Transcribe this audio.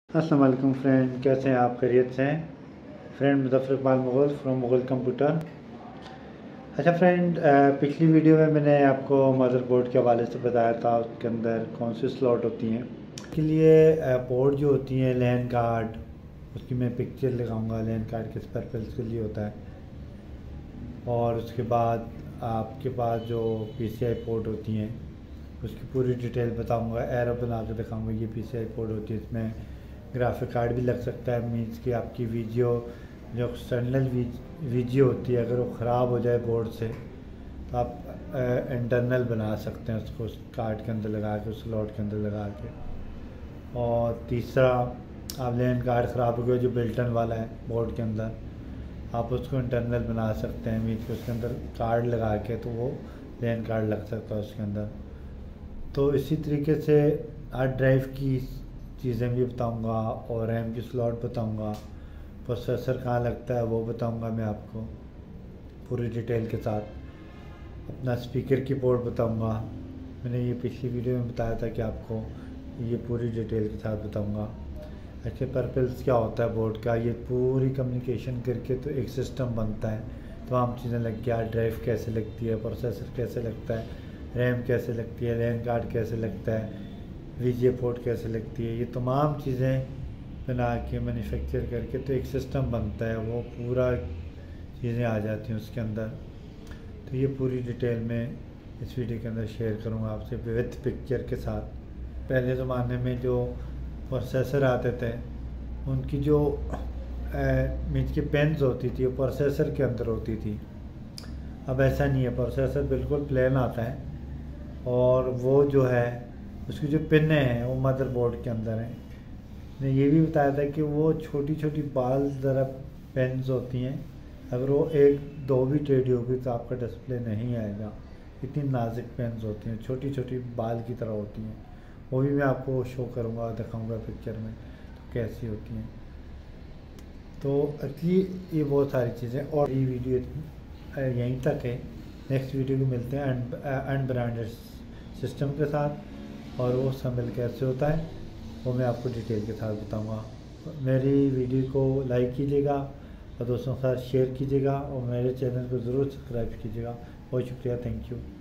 अस्सलाम वालेकुम फ्रेंड, कैसे हैं आप? खैरियत से हैं? Friend Muzaffar Iqbal Mughal from Mughal computer. अच्छा फ्रेंड, पिछली वीडियो में मैंने आपको मदरबोर्ड के हवाले से बताया था उसके अंदर कौन सी स्लॉट होती हैं। इसके लिए पोर्ट जो होती हैं लैन कार्ड, उसकी मैं पिक्चर लगाऊंगा। लैन कार्ड किस पर्पज़ के लिए होता है, और उसके बाद आपके पास जो PCI पोर्ट होती हैं उसकी पूरी डिटेल बताऊंगा। एरो बना के दिखाऊंगा। ये PCI पोर्ट होती है, इसमें ग्राफिक कार्ड भी लग सकता है। मीन्स कि आपकी वीडियो जो एक्सटर्नल वीडियो होती है, अगर वो ख़राब हो जाए बोर्ड से तो आप इंटरनल बना सकते हैं उसको, उस कार्ड के अंदर लगा के, उस स्लॉट के अंदर लगा के। और तीसरा, आप लैन कार्ड ख़राब हो गया जो बिल्टन वाला है बोर्ड के अंदर, आप उसको इंटरनल बना सकते हैं। मीन्स कि उसके अंदर कार्ड लगा के तो वो लैन कार्ड लग सकता है उसके अंदर। तो इसी तरीके से हार्ड ड्राइव की चीज़ें भी बताऊंगा और रैम की स्लॉट बताऊंगा। प्रोसेसर कहाँ लगता है वो बताऊंगा मैं आपको पूरी डिटेल के साथ। अपना स्पीकर की पोर्ट बताऊंगा। मैंने ये पिछली वीडियो में बताया था कि आपको ये पूरी डिटेल के साथ बताऊंगा। अच्छे पर्पल्स क्या होता है बोर्ड का, ये पूरी कम्युनिकेशन करके तो एक सिस्टम बनता है। तमाम चीज़ें लग गया, ड्राइव कैसे लगती है, प्रोसेसर कैसे लगता है, रैम कैसे लगती है, लैन कार्ड कैसे लगता है, VGA पोर्ट कैसे लगती है, ये तमाम चीज़ें बना के मैन्युफैक्चर करके तो एक सिस्टम बनता है। वो पूरा चीज़ें आ जाती हैं उसके अंदर। तो ये पूरी डिटेल में इस वीडियो के अंदर शेयर करूँगा आपसे विद पिक्चर के साथ। पहले ज़माने में जो प्रोसेसर आते थे उनकी जो मीन्स की पेन्स होती थी वो प्रोसेसर के अंदर होती थी। अब ऐसा नहीं है, प्रोसेसर बिल्कुल प्लेन आता है और वो जो है उसकी जो पिन हैं वो मदरबोर्ड के अंदर हैं। मैंने ये भी बताया था कि वो छोटी छोटी बाल ज़रा पेन्स होती हैं, अगर वो एक दो भी टेढ़ी होगी तो आपका डिस्प्ले नहीं आएगा। इतनी नाजुक पेन्स होती हैं, छोटी छोटी बाल की तरह होती हैं। वो भी मैं आपको शो करूँगा, दिखाऊँगा पिक्चर में तो कैसी होती हैं। तो एक्चुअली ये बहुत सारी चीज़ें, और ये वीडियो यहीं तक है। नेक्स्ट वीडियो को मिलते हैं अनब्रांडेड सिस्टम के साथ, और वो शामिल कैसे होता है वो मैं आपको डिटेल के साथ बताऊंगा। मेरी वीडियो को लाइक कीजिएगा और दोस्तों के साथ शेयर कीजिएगा, और मेरे चैनल को ज़रूर सब्सक्राइब कीजिएगा। बहुत शुक्रिया, थैंक यू।